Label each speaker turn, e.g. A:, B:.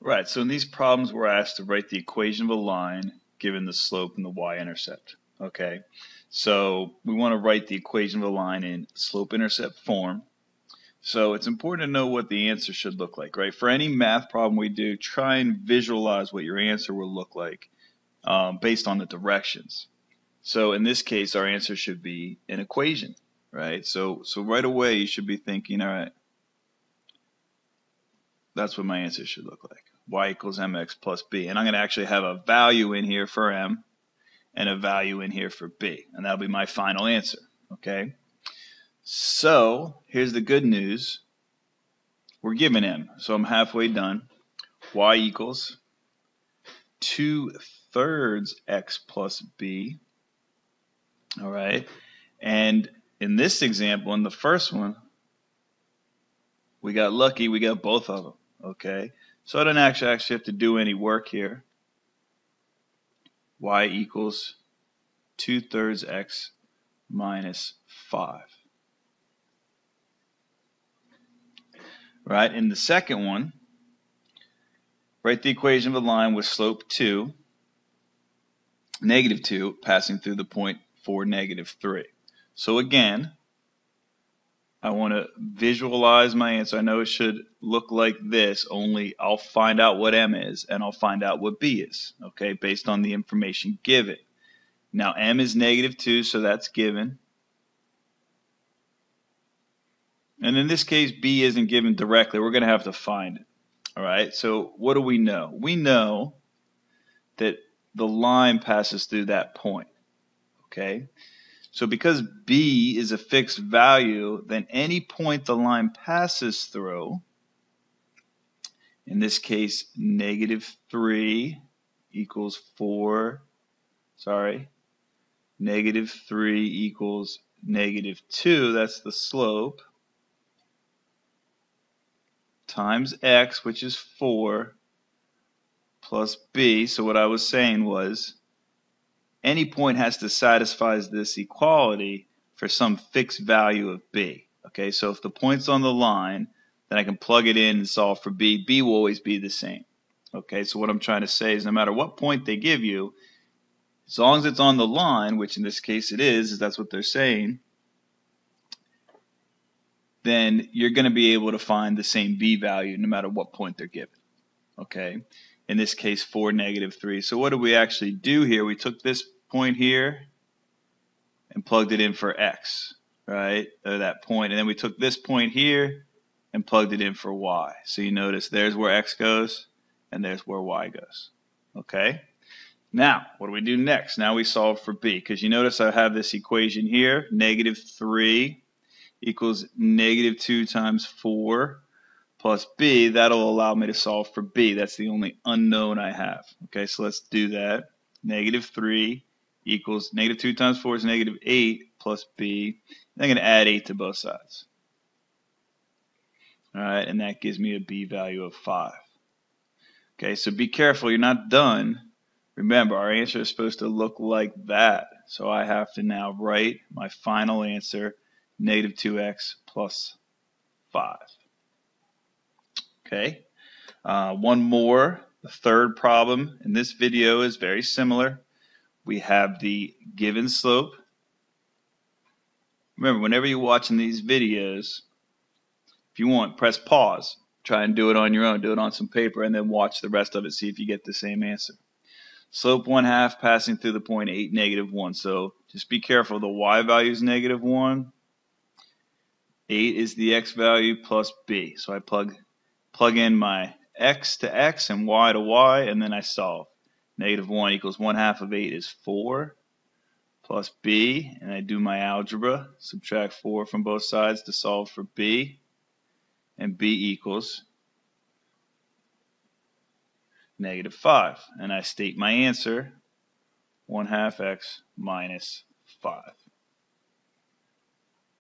A: Right, so in these problems we're asked to write the equation of a line given the slope and the y-intercept. Okay, so we want to write the equation of a line in slope-intercept form. So it's important to know what the answer should look like, right? For any math problem we do, try and visualize what your answer will look like based on the directions. So in this case, our answer should be an equation, right? So right away you should be thinking, all right, that's what my answer should look like. Y equals mx plus b. And I'm going to actually have a value in here for m and a value in here for b. And that'll be my final answer, okay? So here's the good news. We're given m, so I'm halfway done. Y equals 2/3 x plus b, all right? And in this example, in the first one, we got lucky, we got both of them, okay? So I don't actually have to do any work here. Y equals 2/3 x minus 5. Right, in the second one, write the equation of a line with slope 2, negative 2, passing through the point 4, negative 3. So again, I want to visualize my answer. I know it should look like this, only I'll find out what m is and I'll find out what b is, okay, based on the information given. Now m is negative 2, so that's given. And in this case, b isn't given directly. We're going to have to find it. All right, so what do we know? We know that the line passes through that point, okay? So because b is a fixed value, then any point the line passes through, in this case, negative 3 equals 4, negative 3 equals negative 2, that's the slope, times x, which is 4, plus b. So what I was saying was any point has to satisfy this equality for some fixed value of b. Okay, so if the point's on the line, then I can plug it in and solve for b. B will always be the same. Okay, so what I'm trying to say is no matter what point they give you, as long as it's on the line, which in this case it is, that's what they're saying, then you're going to be able to find the same b value no matter what point they're given. Okay, in this case 4, negative 3. So what did we actually do here? We took this point here and plugged it in for x, right, or that point, and then we took this point here and plugged it in for y. So you notice there's where x goes and there's where y goes. Okay, now what do we do next? Now we solve for b, because you notice I have this equation here, negative 3 equals negative 2 times 4 plus b. That'll allow me to solve for b. That's the only unknown I have. Okay, so let's do that. Negative 3 equals negative 2 times 4 is negative 8 plus b. I'm going to add 8 to both sides. All right, and that gives me a b value of 5. Okay, so be careful, you're not done. Remember, our answer is supposed to look like that. So I have to now write my final answer, negative 2x plus 5. Okay, one more. The third problem in this video is very similar. We have the given slope. Remember, whenever you're watching these videos, if you want, press pause. Try and do it on your own. Do it on some paper and then watch the rest of it. See if you get the same answer. Slope 1/2 passing through the point 8, negative 1. So just be careful. The y value is negative 1. 8 is the x value plus b. So I plug in my x to x and y to y, and then I solve. Negative 1 equals 1/2 of 8 is 4 plus b, and I do my algebra, subtract 4 from both sides to solve for b, and b equals negative 5. And I state my answer, 1/2 x minus 5.